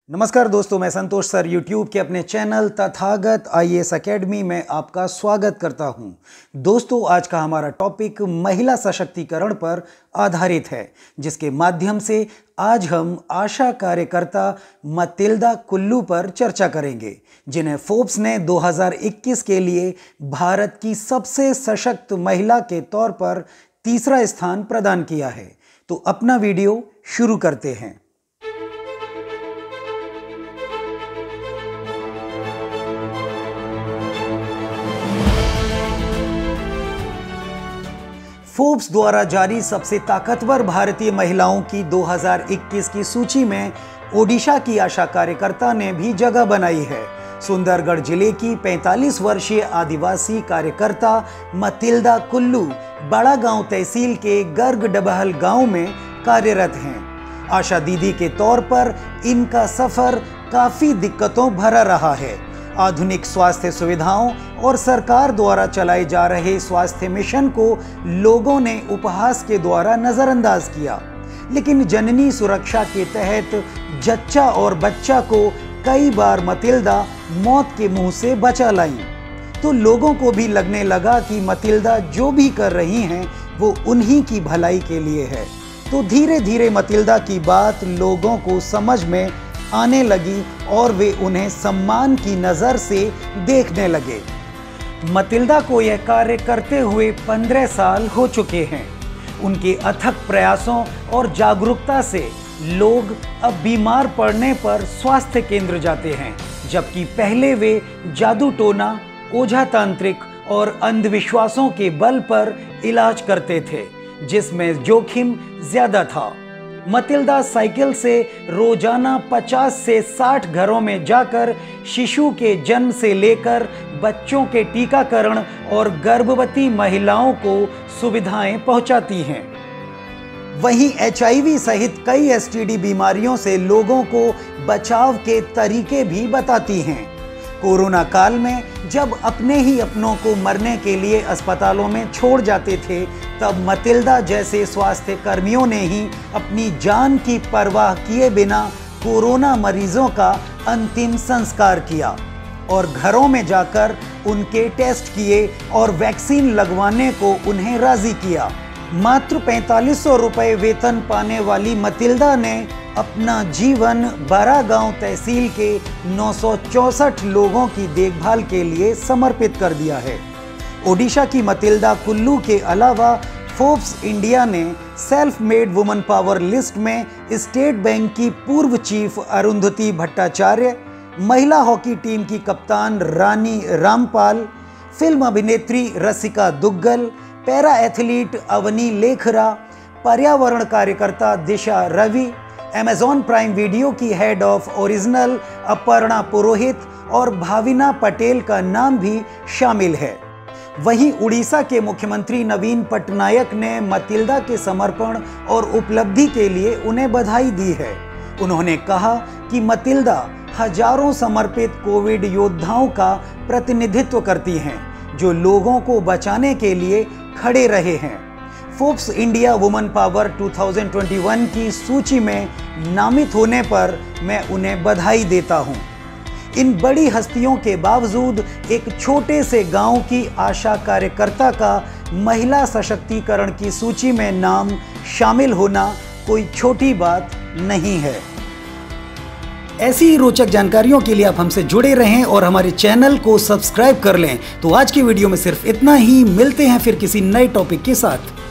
नमस्कार दोस्तों, मैं संतोष सर YouTube के अपने चैनल तथागत IAS अकेडमी में आपका स्वागत करता हूं। दोस्तों, आज का हमारा टॉपिक महिला सशक्तिकरण पर आधारित है, जिसके माध्यम से आज हम आशा कार्यकर्ता मतिल्दा कुल्लू पर चर्चा करेंगे, जिन्हें फोर्ब्स ने 2021 के लिए भारत की सबसे सशक्त महिला के तौर पर तीसरा स्थान प्रदान किया है। तो अपना वीडियो शुरू करते हैं। फोर्ब्स द्वारा जारी सबसे ताकतवर भारतीय महिलाओं की 2021 की सूची में ओडिशा की आशा कार्यकर्ता ने भी जगह बनाई है। सुंदरगढ़ जिले की 45 वर्षीय आदिवासी कार्यकर्ता मतिल्दा कुल्लू बड़ा गांव तहसील के गर्ग डबहल गांव में कार्यरत हैं। आशा दीदी के तौर पर इनका सफर काफी दिक्कतों भरा रहा है। आधुनिक स्वास्थ्य सुविधाओं और सरकार द्वारा चलाए जा रहे स्वास्थ्य मिशन को लोगों ने उपहास के द्वारा नजरअंदाज किया, लेकिन जननी सुरक्षा के तहत जच्चा और बच्चा को कई बार मतिल्दा मौत के मुंह से बचा लाई। तो लोगों को भी लगने लगा कि मतिल्दा जो भी कर रही हैं वो उन्हीं की भलाई के लिए है। तो धीरे धीरे मतिल्दा की बात लोगों को समझ में आने लगी और वे उन्हें सम्मान की नज़र से देखने लगे। मतिल्दा को यह कार्य करते हुए 15 साल हो चुके हैं। उनके अथक प्रयासों और जागरूकता से लोग अब बीमार पड़ने पर स्वास्थ्य केंद्र जाते हैं, जबकि पहले वे जादू टोना, ओझा तांत्रिक और अंधविश्वासों के बल पर इलाज करते थे, जिसमें जोखिम ज्यादा था। मतिल्दा साइकिल से रोजाना 50 से 60 घरों में जाकर शिशु के जन्म से लेकर बच्चों के टीकाकरण और गर्भवती महिलाओं को सुविधाएं पहुंचाती हैं। वहीं HIV सहित कई STD बीमारियों से लोगों को बचाव के तरीके भी बताती हैं। कोरोना काल में जब अपने ही अपनों को मरने के लिए अस्पतालों में छोड़ जाते थे, तब मतिल्दा जैसे स्वास्थ्य कर्मियों ने ही अपनी जान की परवाह किए बिना कोरोना मरीजों का अंतिम संस्कार किया और घरों में जाकर उनके टेस्ट किए और वैक्सीन लगवाने को उन्हें राजी किया। मात्र 4500 रुपये वेतन पाने वाली मतिल्दा ने अपना जीवन बड़ा गांव तहसील के 964 लोगों की देखभाल के लिए समर्पित कर दिया है। ओडिशा की मतिल्दा कुल्लू के अलावा फोर्ब्स इंडिया ने self made woman power list में स्टेट बैंक की पूर्व चीफ अरुंधति भट्टाचार्य, महिला हॉकी टीम की कप्तान रानी रामपाल, फिल्म अभिनेत्री रसिका दुग्गल, पैरा एथलीट अवनी लेखरा, पर्यावरण कार्यकर्ता Disha Ravi, Amazon Prime Video की head of original Aparna Purohit और भाविना पटेल का नाम भी शामिल है। वहीं उड़ीसा के मुख्यमंत्री नवीन पटनायक ने मतिल्दा के समर्पण और उपलब्धि के लिए उन्हें बधाई दी है। उन्होंने कहा कि मतिल्दा हजारों समर्पित कोविड योद्धाओं का प्रतिनिधित्व करती हैं, जो लोगों को बचाने के लिए खड़े रहे हैं। फोर्ब्स इंडिया वुमन पावर 2021 की सूची में नामित होने पर मैं उन्हें बधाई देता हूं। इन बड़ी हस्तियों के बावजूद एक छोटे से गांव की आशा कार्यकर्ता का महिला सशक्तिकरण की सूची में नाम शामिल होना कोई छोटी बात नहीं है। ऐसी ही रोचक जानकारियों के लिए आप हमसे जुड़े रहें और हमारे चैनल को सब्सक्राइब कर लें। तो आज की वीडियो में सिर्फ इतना ही। मिलते हैं फिर किसी नए टॉपिक के साथ।